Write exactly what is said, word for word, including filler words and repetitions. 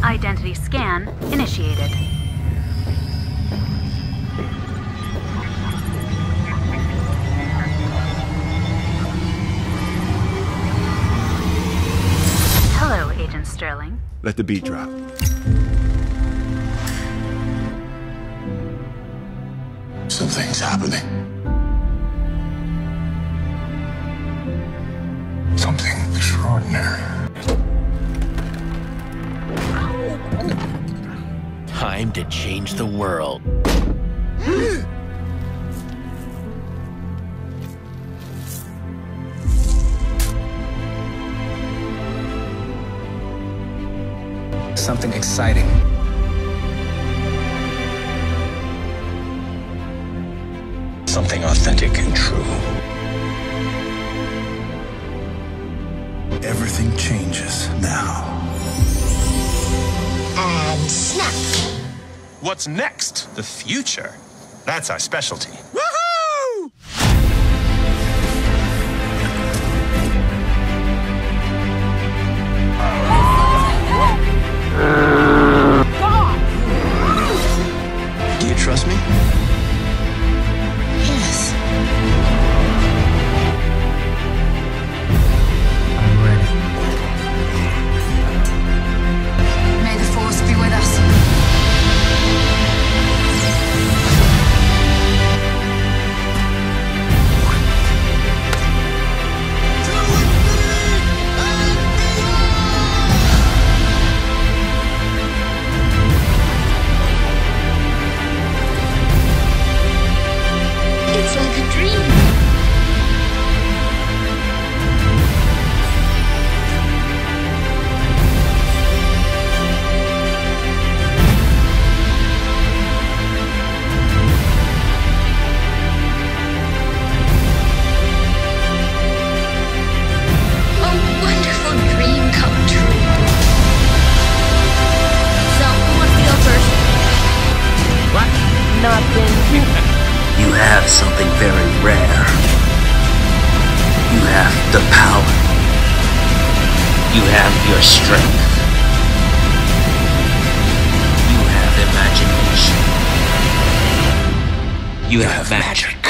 Identity scan initiated. Hello, Agent Sterling. Let the beat drop. Something's happening. Something extraordinary. Time to change the world. Something exciting. Something authentic and true. Everything changes now. And snap. What's next? The future. That's our specialty. Woohoo! Do you trust me? Yes. I'm ready. May the force be with us. It's like a dream. A wonderful dream come true. So, who wants to go first? What? Nothing. You have something very rare. You have the power. You have your strength. You have imagination. You have magic.